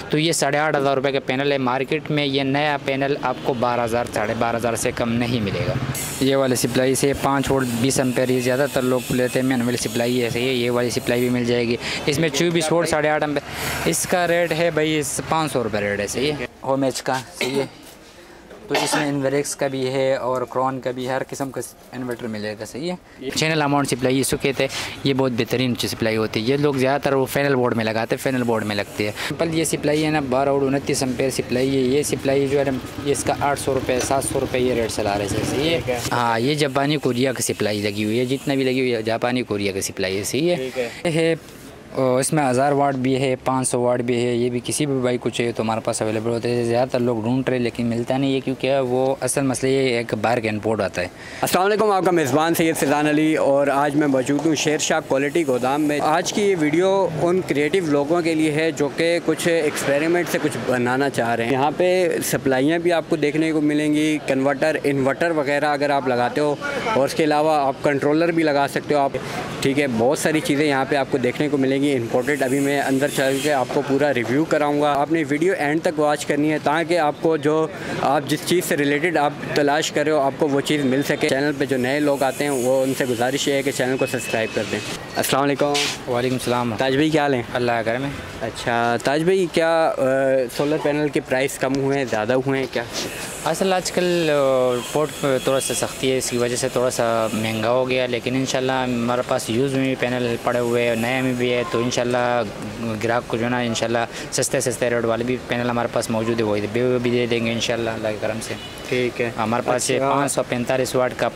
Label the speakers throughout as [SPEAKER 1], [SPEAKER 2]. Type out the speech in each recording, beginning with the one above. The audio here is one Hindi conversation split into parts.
[SPEAKER 1] तो ये 8,500 रुपये का पैनल है। मार्केट में ये नया पैनल आपको 12,000 12,500 से कम नहीं मिलेगा। ये वाली सप्लाई से 5 वोल्ट 20 एम्पेयर ये ज़्यादातर लोग लेते हैं। मैन वाली सप्लाई ऐसे ही है, ये वाली सप्लाई भी मिल जाएगी। इसमें 24 वोल्ट 8.5 एम्पेयर, इसका रेट है भाई 500 रुपये रेट है। सही है, होम एच का। सही है, तो इसमें इन्वर्टर का भी है और क्रॉन का भी, हर किस्म का इन्वर्टर मिलेगा। सही है, चैनल अमाउंट सप्लाई इसको कहते हैं। ये बहुत बेहतरीन सप्लाई होती है। ये लोग ज़्यादातर वो फैनल बोर्ड में लगाते हैं, फैनल बोर्ड में लगती है। सिंपल ये सप्लाई है ना 12 और 29 एम्पेयर सप्लाई है। ये सप्लाई जो है ना ये इसका 800 रुपये 700 रुपये ये रेट चला रहे हैं। सही है, हाँ, ये जापानी कोरिया की सप्लाई लगी हुई है, जितना भी लगी हुई है जापानी कोरिया की सप्लाई है। सही है, और इसमें 1000 वाट भी है, 500 वाट भी है। ये भी किसी भी भाई को चाहिए तो हमारे पास अवेलेबल होते हैं। ज़्यादातर लोग ढूंढ रहे लेकिन मिलता नहीं है, क्योंकि वो असल मसले ये एक बाहर का इम्पोर्ट आता है।
[SPEAKER 2] अस्सलाम वालेकुम, आपका मेज़बान सैयद फैज़ान अली और आज मैं मौजूद हूँ शेर शाह क्वालिटी गोदाम में। आज की ये वीडियो उन क्रिएटिव लोगों के लिए है जो कि कुछ एक्सपेरिमेंट से कुछ बनाना चाह रहे हैं। यहाँ पे सप्लाइयाँ भी आपको देखने को मिलेंगी, कन्वर्टर, इन्वर्टर वगैरह अगर आप लगाते हो, और उसके अलावा आप कंट्रोलर भी लगा सकते हो आप। ठीक है, बहुत सारी चीज़ें यहाँ पे आपको देखने को मिलेंगी इम्पोर्टेड। अभी मैं अंदर चल के आपको पूरा रिव्यू कराऊंगा। आपने वीडियो एंड तक वॉच करनी है ताकि आपको जो आप जिस चीज़ से रिलेटेड आप तलाश कर रहे हो आपको वो चीज़ मिल सके। चैनल पे जो नए लोग आते हैं वो उनसे गुजारिश है कि चैनल को सब्सक्राइब कर दें। अस्सलाम वालेकुम।
[SPEAKER 1] वालेकुम सलाम।
[SPEAKER 2] ताज भाई क्या हाल है?
[SPEAKER 1] अल्लाह का करम है।
[SPEAKER 2] अच्छा ताज भाई, क्या सोलर पैनल के प्राइस कम हुए हैं, ज़्यादा हुए हैं क्या?
[SPEAKER 1] असल आजकल पोर्ट थोड़ा सा सख्ती है, इसकी वजह से थोड़ा सा महंगा हो गया, लेकिन इंशाल्लाह हमारे पास यूज़ में भी पैनल पड़े हुए हैं, नए में भी है। तो इंशाल्लाह ग्राहक को जो ना इंशाल्लाह सस्ते रेट वाले भी पैनल हमारे पास मौजूद है, वही भी दे देंगे इंशाल्लाह अल्लाह के करम से। ठीक है, हमारे पास ये 545 वाट का,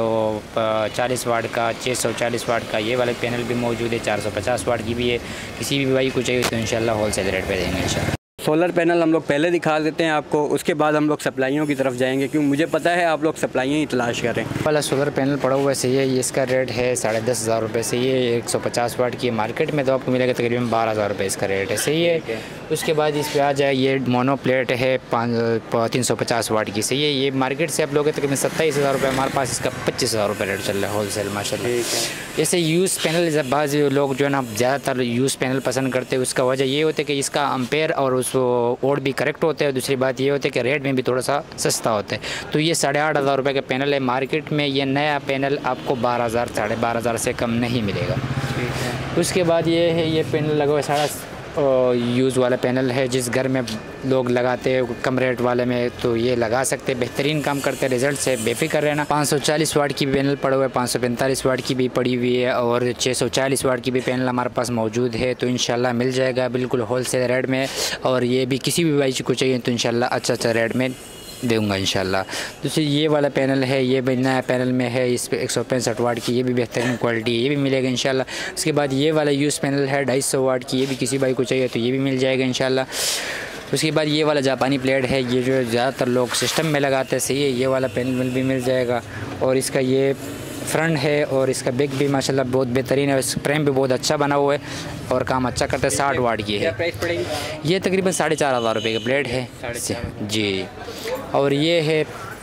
[SPEAKER 1] 540 वाट का, 640 वाट का ये वाले पैनल भी मौजूद है। 450 वाट की भी है। किसी भी भाई को चाहिए तो इंशाल्लाह होलसेल रेट पे देंगे इंशाल्लाह।
[SPEAKER 2] सोलर पैनल हम लोग पहले दिखा देते हैं आपको, उसके बाद हम लोग सप्लाइयों की तरफ जाएंगे, क्योंकि मुझे पता है आप लोग सप्लाइयाँ ही तलाश करें।
[SPEAKER 1] वाला सोलर पैनल पड़ा हुआ है। सही है, ये इसका रेट है 10,500 रुपये से। ये 150 वाट की मार्केट में तो आपको मिलेगा तकरीबन 12,000 रुपये इसका रेट है। सही है, उसके बाद इस पर आ जाए, ये मोनो प्लेट है 350 वाट की। सही है, ये मार्केट से आप लोग तकरीबन 27,000 रुपये, हमारे पास इसका 25,000 रुपये रेट चल रहा है होलसेल माशाल्लाह। जैसे यूज़ पैनल बाज़ लोग जो है ना ज़्यादातर यूज़ पैनल पसंद करते हैं, उसका वजह ये होता है कि इसका अम्पेयर और उस और भी करेक्ट होते हैं। दूसरी बात ये होती है कि रेट में भी थोड़ा सा सस्ता होता है। तो ये 8,500 रुपये का पैनल है। मार्केट में ये नया पैनल आपको 12,000 12,500 से कम नहीं मिलेगा। उसके बाद ये है, ये पैनल लगा हुआ सारा यूज़ वाला पैनल है, जिस घर में लोग लगाते हैं कम रेट वाले में तो ये लगा सकते हैं, बेहतरीन काम करते हैं, रिजल्ट से बेफिक्र रहना। 540 वाट की पैनल पड़ा हुआ है, 545 वाट की भी पड़ी हुई है और 640 वाट की भी पैनल हमारे पास मौजूद है। तो इंशाल्लाह मिल जाएगा बिल्कुल होलसेल रेट में, और ये भी किसी भी भाई को चाहिए तो इंशाल्लाह अच्छा रेट में दूँगा इंशाल्लाह। दूसरी ये वाला पैनल है, ये भी नया पैनल में है, इस पर 165 वाट की, ये भी बेहतरीन क्वालिटी, ये भी मिलेगा इंशाल्लाह। उसके बाद ये वाला यूज़ पैनल है 250 वाट की, ये भी किसी भाई को चाहिए तो ये भी मिल जाएगा इंशाल्लाह। उसके बाद ये वाला जापानी प्लेट है, ये जो ज़्यादातर लोग सिस्टम में लगाते हैं। सही है, ये वाला पैनल भी मिल जाएगा, और इसका ये फ्रंट है और इसका बैक भी माशाल्लाह बहुत बेहतरीन है। फ्रेम भी बहुत अच्छा बना हुआ है और काम अच्छा करता है। 60 वाट की है। क्या प्राइस पड़ेगी? ये तकरीबन 4,500 रुपये का प्लेट है जी। और ये है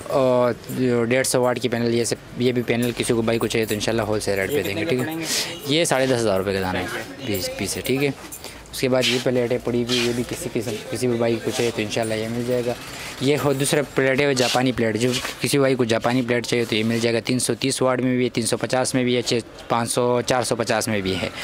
[SPEAKER 1] 150 वाट की पैनल। ये भी पैनल किसी को भाई को चाहिए तो इंशाल्लाह होलसेल रेट पे देंगे। ठीक है, ये 10,500 रुपये का दाना है पीस है। ठीक है, उसके बाद ये प्लेटें पड़ी हुई, ये भी किसी भी भाई को चाहिए तो इंशाल्लाह ये मिल जाएगा। ये हो दूसरा प्लेट है जापानी प्लेट, जो किसी भाई को जापानी प्लेट चाहिए तो ये मिल जाएगा। 330 वाट में भी है, 350 में भी है, 500 450 में भी है।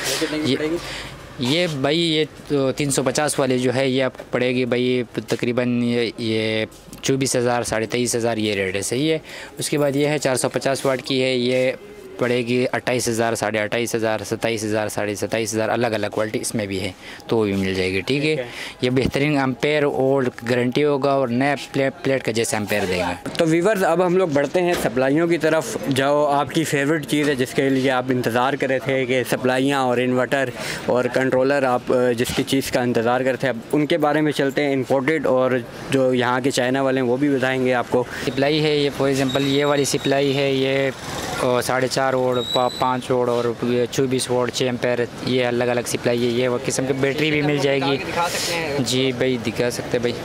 [SPEAKER 1] ये भाई ये 350 वाले जो है ये आपको पड़ेगी भाई तकरीबन ये 24,000 23,500 ये रेट है। सही है, उसके बाद ये है 450 वाट की है, ये पड़ेगी 28,000 28,500 27,000 27,500 अलग अलग क्वालिटी इसमें भी है, तो भी मिल जाएगी। ठीक है, ये बेहतरीन एम्पेयर और गारंटी होगा और नया प्लेट का जैसे एम्पेयर देंगे।
[SPEAKER 2] तो व्यूअर्स, अब हम लोग बढ़ते हैं सप्लाइयों की तरफ, जो आपकी फेवरेट चीज़ है, जिसके लिए आप इंतज़ार कर रहे थे कि सप्लाइयाँ और इन्वर्टर और कंट्रोलर आप जिसकी चीज़ का इंतज़ार करते हैं, अब उनके बारे में चलते हैं। इम्पोर्टेड और जो यहाँ के चाइना वाले हैं वो भी बताएँगे आपको।
[SPEAKER 1] सप्लाई है ये फॉर एग्ज़ाम्पल ये वाली सप्लाई है, ये 4.5 वोल्ट 5 वोल्ट और 24 वोल्ट 6 एम्पेयर, ये अलग अलग सप्लाई है। ये वो किस्म की बैटरी भी मिल जाएगी जी भाई, दिखा सकते भाई।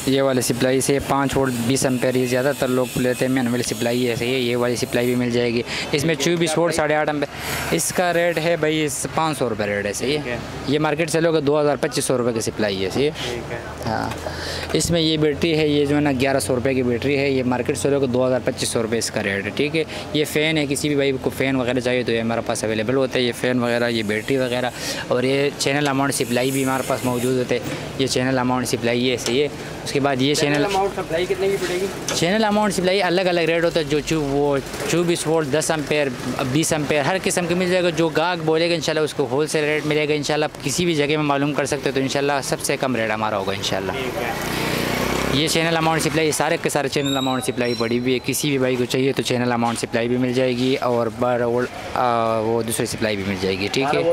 [SPEAKER 1] ये वाली सप्लाई से 5 वोल्ट 20 एम्पेयर, ये ज़्यादातर लोग लेते हैं। मैन वाली सप्लाई है, सही है। ये वाली सप्लाई भी मिल जाएगी। इसमें 24 वोल्ट 8.5 एम्पेयर, इसका रेट है भाई 500 रुपये रेट है, सही है। ये मार्केट से लोग 2000-2500 रुपये की सप्लाई है, सही है। हाँ, इसमें ये बैटरी है, ये जो है ना 1100 रुपये की बैटरी है। ये मार्केट से लोग 2000-2500 रुपये इसका रेट है, ठीक है। ये फ़ैन है, किसी भी भाई को फ़ैन वगैरह चाहिए तो ये हमारे पास अवेलेबल होता है। ये फ़ैन वगैरह, ये बैटरी वगैरह, और ये चैनल अमाउंट सप्लाई भी हमारे पास मौजूद होते हैं। ये चैनल अमाउंट सप्लाई है, सही है। उसके बाद ये चैनल
[SPEAKER 2] अमाउंट सप्लाई कितने की पड़ेगी?
[SPEAKER 1] चैनल अमाउंट सप्लाई अलग अलग रेट होता है। जो वो 24 वोल्ट 10 एम्पेयर 20 एम्पेयर हर किस्म के मिल जाएगा। जो गाहक बोलेगा इंशाल्लाह उसको होलसेल रेट मिलेगा। इंशाल्लाह किसी भी जगह में मालूम कर सकते हो तो इंशाल्लाह सबसे कम रेट हमारा होगा इंशाल्लाह। ये चैनल अमाउंट सप्लाई सारे के सारे चैनल अमाउंट सप्लाई पड़ी हुई है। किसी भी भाई को चाहिए तो चैनल अमाउंट सप्लाई भी मिल जाएगी और 12 वोल्ट वो दूसरी सप्लाई भी मिल जाएगी, ठीक है।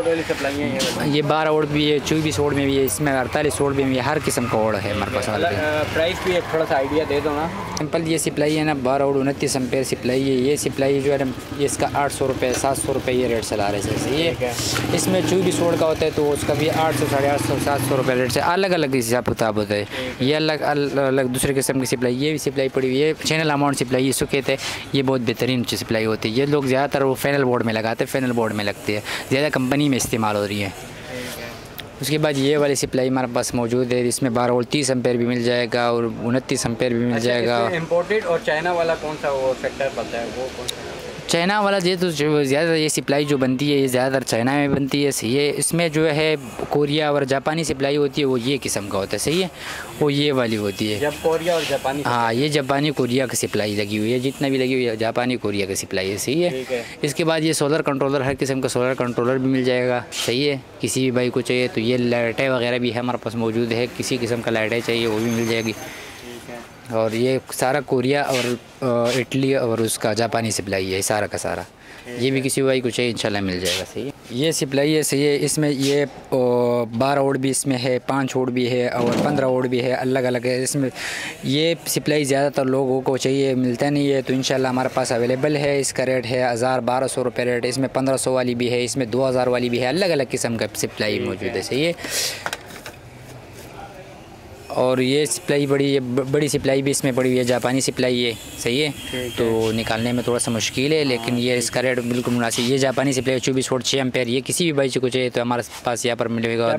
[SPEAKER 1] ये 12 वोल्ट भी है, 24 वोल्ट में भी है, इसमें 48 वोल्ट में भी है। हर किस्म का वोल्ट है हमारे पास।
[SPEAKER 2] प्राइस भी थोड़ा सा आइडिया दे दो ना।
[SPEAKER 1] सिंपल ये सप्लाई है ना 12 वोल्ट 29 एम्पेयर सप्लाई है। ये सप्लाई जो है ना ये इसका 800 रुपये 700 रुपये ये रेट चला रहे हैं, सही है। इसमें 24 वोल्ट का होता है तो उसका भी 800 850 700 रुपये रेट से अलग अलग हिसाब किताब होता है। ये अलग अलग दूसरे किस्म की सप्लाई, ये भी सप्लाई पड़ी हुई है। चैनल अमाउंट सप्लाई इसको कहते हैं। ये बहुत बेहतरीन सप्लाई होती है। ये लोग ज़्यादातर वो फैनल बोर्ड में लगाते हैं, फैनल बोर्ड में लगती है, ज़्यादा कंपनी में इस्तेमाल हो रही है। उसके बाद ये वाली सप्लाई हमारे पास मौजूद है। इसमें 12 वोल्ट 30 एम्पेयर भी मिल जाएगा और 29 एम्पेयर भी मिल जाएगा।
[SPEAKER 2] इम्पोर्टेड और चाइना वाला कौन सा वो सेक्टर पता है, वो कौन सा?
[SPEAKER 1] चाइना वाला ये तो ज़्यादा ये सप्लाई जो बनती है ये ज़्यादातर चाइना में बनती है, सही है। इसमें जो है कोरिया और जापानी सप्लाई होती है, वो ये किस्म का होता है, सही है। वो ये वाली होती है
[SPEAKER 2] जब कोरिया और जापानी।
[SPEAKER 1] हाँ, ये जापानी कोरिया की सप्लाई लगी हुई है। जितना भी लगी हुई है जापानी कोरिया की सप्लाई है, सही है। इसके बाद ये सोलर कंट्रोलर, हर किस्म का सोलर कंट्रोलर भी मिल जाएगा, सही है। किसी भी भाई को चाहिए तो ये लाइटें वगैरह भी है हमारे पास मौजूद है। किसी किस्म का लाइटें चाहिए वो भी मिल जाएगी। और ये सारा कोरिया और इटली और उसका जापानी सप्लाई है सारा का सारा। ये भी किसी भाई को चाहिए इंशाल्लाह मिल जाएगा, सही है। ये सप्लाई है, सही है। इसमें ये 12 वोल्ट भी इसमें है, 5 वोल्ट भी है और 15 वोल्ट भी है, अलग अलग है। इसमें ये सप्लाई ज़्यादातर लोगों को चाहिए, मिलता नहीं है, तो इंशाल्लाह हमारे पास अवेलेबल है। इसका रेट है 1000-1200 रुपये रेट। इसमें 1500 वाली भी है, इसमें 2000 वाली भी है, अलग अलग किस्म का सप्लाई मौजूद है, सही है। और ये सप्लाई बड़ी सप्लाई भी इसमें पड़ी हुई है, जापानी सप्लाई है, सही है। तो निकालने में थोड़ा सा मुश्किल है, लेकिन ये इसका रेट बिल्कुल मुनासिब। ये जापानी सप्लाई 24 वोल्ट 6 एम्पेयर, ये किसी भी भाई को चाहिए तो हमारे पास यहाँ पर मिलेगा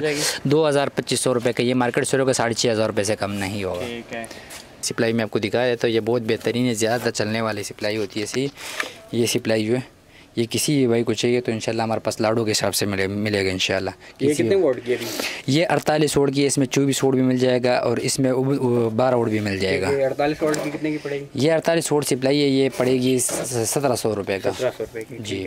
[SPEAKER 1] 2500 रुपये का। ये मार्केट से होगा 6500 रुपये से कम नहीं होगा। सप्लाई में आपको दिखाया है तो ये बहुत बेहतरीन है, ज़्यादा चलने वाली सप्लाई होती है, सही। ये सप्लाई जो है ये किसी भी भाई को चाहिए तो इंशाल्लाह हमारे पास लाडो के हिसाब से मिलेगा इंशाल्लाह।
[SPEAKER 2] ये कितने वोल्ट की है? ये
[SPEAKER 1] 48 वोल्ट की है। इसमें 24 वोल्ट भी मिल जाएगा और इसमें 12 वोल्ट भी मिल जाएगा।
[SPEAKER 2] 48 वोल्ट की कितने की पड़ेगी?
[SPEAKER 1] ये 48 वोल्ट सप्लाई है, ये पड़ेगी 1700 रुपये का।
[SPEAKER 2] 1700 रुपये की
[SPEAKER 1] जी।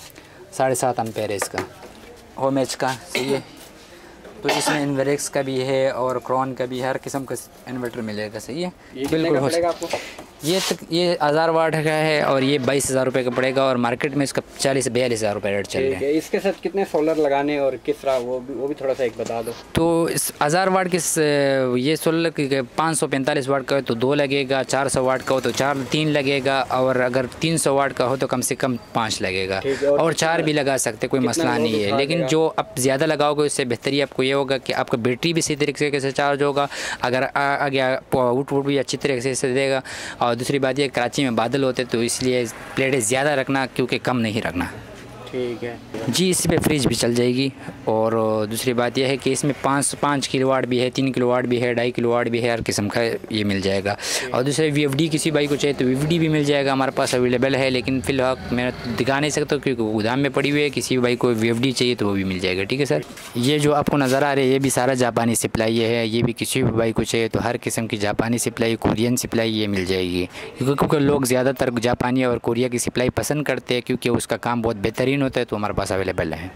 [SPEAKER 1] 7.5 एम्पेयर है इसका, होम एच का, सही है। तो इसमें इन्वर्टर का भी है और क्रॉन का भी, हर किस्म का इन्वर्टर मिलेगा, सही है।
[SPEAKER 2] बिल्कुल।
[SPEAKER 1] ये 1000 वाट का है और ये 22,000 रुपये का पड़ेगा और मार्केट में इसका 40 से 42,000 रुपये रेट चल रहा है।
[SPEAKER 2] इसके साथ कितने सोलर लगाने और किस तरह वो भी थोड़ा सा एक बता दो।
[SPEAKER 1] तो इस 1000 वाट के ये सोलर 545 वाट का हो तो 2 लगेगा, 400 वाट का हो तो 3 लगेगा और अगर 300 वाट का हो तो कम से कम 5 लगेगा और 4 भी लगा सकते, कोई मसला नहीं है। लेकिन जो आप ज़्यादा लगाओगे उससे बेहतरी आपको ये होगा कि आपका बैटरी भी सही तरीके से चार्ज होगा, अगर आगे आउटपुट भी अच्छी तरीके से देगा। और दूसरी बात ये कराची में बादल होते तो इसलिए प्लेटें ज़्यादा रखना क्योंकि कम नहीं रखना,
[SPEAKER 2] ठीक है
[SPEAKER 1] जी। इस पे फ्रिज भी चल जाएगी। और दूसरी बात यह है कि इसमें 5 किलोवाट भी है, 3 किलोवाट भी है, 2.5 किलोवाट भी है, हर किस्म का ये मिल जाएगा। और दूसरे VFD किसी भाई को चाहिए तो VFD भी मिल जाएगा, हमारे पास अवेलेबल है। लेकिन फ़िलहाल मैं दिखा नहीं सकता क्योंकि गोदाम में पड़ी हुई है। किसी भी भाई को VFD चाहिए तो वो भी मिल जाएगा, ठीक है सर। ये जो आपको नज़र आ रहा है ये भी सारा जापानी सप्लाई है। ये भी किसी भी भाई को चाहिए तो हर किस्म की जापानी सप्लाई, कोरियन सप्लाई ये मिल जाएगी क्योंकि लोग ज़्यादातर जापानी और कोरिया की सप्लाई पसंद करते हैं क्योंकि उसका काम बहुत बेहतरीन होता है, तो हमारे पास अवेलेबल है।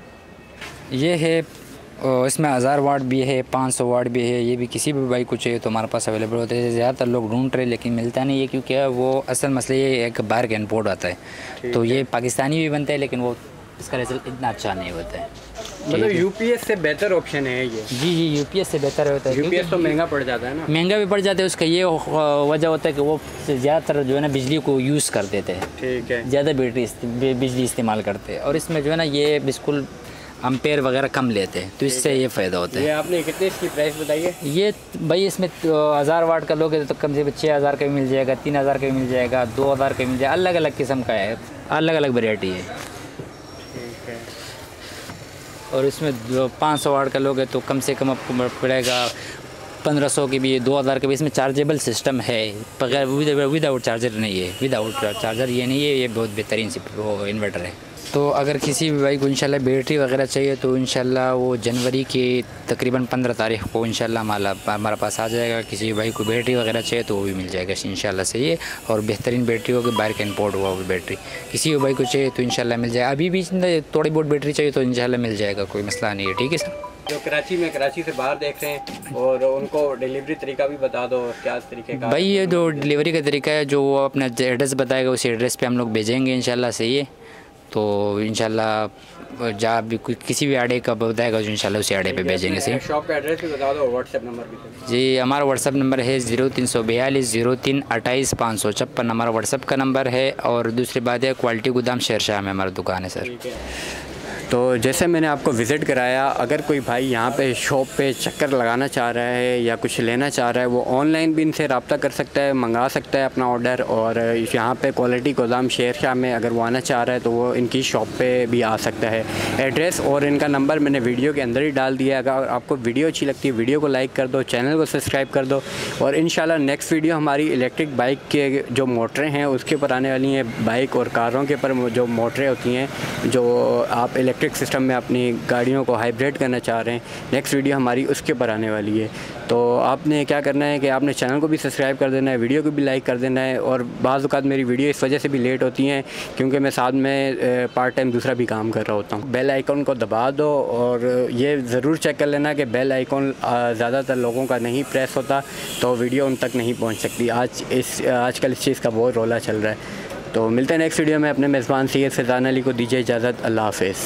[SPEAKER 1] ये है इसमें 1000 वाट भी है, 500 वाट भी है। ये भी किसी भी भाई को चाहिए तो हमारे पास अवेलेबल होते हैं। ज़्यादातर लोग ढूंढ रहे लेकिन मिलता नहीं है क्योंकि वो असल मसला ये एक बाहर का इम्पोर्ट आता है। तो ये पाकिस्तानी भी बनता है लेकिन वो इसका रिजल्ट इतना अच्छा नहीं होता है।
[SPEAKER 2] मतलब UPS से बेहतर ऑप्शन है ये? जी
[SPEAKER 1] UPS से बेहतर होता है।
[SPEAKER 2] UPS तो महंगा पड़ जाता है ना?
[SPEAKER 1] महंगा भी पड़ जाता है। उसका ये वजह होता है कि वो ज़्यादातर जो है ना बिजली को यूज़ कर देते हैं,
[SPEAKER 2] ठीक है,
[SPEAKER 1] ज़्यादा बिजली इस्तेमाल करते हैं। और इसमें जो है ना ये बिल्कुल अम्पेयर वगैरह कम लेते हैं, तो इससे ये फ़ायदा होता है।
[SPEAKER 2] ये आपने कितने इसकी प्राइस बताई है?
[SPEAKER 1] ये भाई इसमें 1000 वाट का लोगे तो कम से कम 6000 का भी मिल जाएगा, 3000 का भी मिल जाएगा, 2000 का भी मिल जाएगा, अलग अलग किस्म का है, अलग अलग वेराइटी है।
[SPEAKER 2] ठीक है।
[SPEAKER 1] और इसमें 500 वाट का लोगे तो कम से कम आपको पड़ेगा 1500 की भी, 2000 का भी। इसमें चार्जेबल सिस्टम है, बगैर विदाउट चार्जर नहीं है, विदाउट चार्जर ये नहीं है, ये बहुत बेहतरीन सी वो इन्वर्टर है। तो अगर किसी भी भाई को इंशाल्लाह बैटरी वगैरह चाहिए तो इंशाल्लाह वो जनवरी की तकरीबन 15 तारीख को इंशाल्लाह हमारे पास आ जाएगा। किसी भी भाई को बैटरी वगैरह चाहिए तो वो भी मिल जाएगा इंशाल्लाह से ये, और बेहतरीन बैटरी होगी, बाहर का इंपोर्ट हुआ वो बैटरी। किसी भी भाई को चाहिए तो इंशाल्लाह मिल जाएगा। अभी भी थोड़ी बहुत बैटरी चाहिए तो इंशाल्लाह मिल जाएगा, कोई मसला नहीं है। ठीक है सर।
[SPEAKER 2] जो कराची से बाहर देख रहे हैं और उनको डिलीवरी तरीका भी बता दो, क्या तरीके का?
[SPEAKER 1] भाई ये जो डिलीवरी का तरीका है, जो वो अपना एड्रेस बताएगा उसी एड्रेस पे हम लोग भेजेंगे इंशाल्लाह से ये। तो इंशाल्लाह जहाँ भी किसी भी आड़े का बताएगा तो इंशाल्लाह उसी आड़े पे भेजेंगे सही।
[SPEAKER 2] शॉप का एड्रेस भी बता दो, व्हाट्सएप नंबर भी।
[SPEAKER 1] जी हमारा व्हाट्सएप नंबर है 0342 03 28 556 हमारा व्हाट्सएप का नंबर है। और दूसरी बात है क्वालिटी गोदाम शेर शाह में हमारा दुकान है सर।
[SPEAKER 2] तो जैसे मैंने आपको विज़िट कराया, अगर कोई भाई यहाँ पे शॉप पे चक्कर लगाना चाह रहा है या कुछ लेना चाह रहा है, वो ऑनलाइन भी इनसे रब्ता कर सकता है, मंगा सकता है अपना ऑर्डर। और यहाँ पे क्वालिटी गोदाम शेर शाह में अगर वो आना चाह रहा है तो वो इनकी शॉप पे भी आ सकता है। एड्रेस और इनका नंबर मैंने वीडियो के अंदर ही डाल दिया। अगर आपको वीडियो अच्छी लगती है वीडियो को लाइक कर दो, चैनल को सब्सक्राइब कर दो। और इंशाल्लाह नेक्स्ट वीडियो हमारी इलेक्ट्रिक बाइक के जो मोटरें हैं उसके ऊपर आने वाली हैं। बाइक और कारों के ऊपर जो मोटरें होती हैं, जो आप इलेक्ट्रिक सिस्टम में अपनी गाड़ियों को हाइब्रिड करना चाह रहे हैं, नेक्स्ट वीडियो हमारी उसके ऊपर आने वाली है। तो आपने क्या करना है कि आपने चैनल को भी सब्सक्राइब कर देना है, वीडियो को भी लाइक कर देना है। और बाज़ औक़ात मेरी वीडियो इस वजह से भी लेट होती हैं क्योंकि मैं साथ में पार्ट टाइम दूसरा भी काम कर रहा होता हूँ। बेल आइकॉन को दबा दो और ये ज़रूर चेक कर लेना कि बेल आइकॉन ज़्यादातर लोगों का नहीं प्रेस होता तो वीडियो उन तक नहीं पहुँच सकती। आजकल इस चीज़ का बहुत रोला चल रहा है। तो मिलते हैं नेक्स्ट वीडियो में। अपने मेज़बान सैयद फैज़ान अली को दीजिए इजाज़त। अल्लाह हाफ़िज़।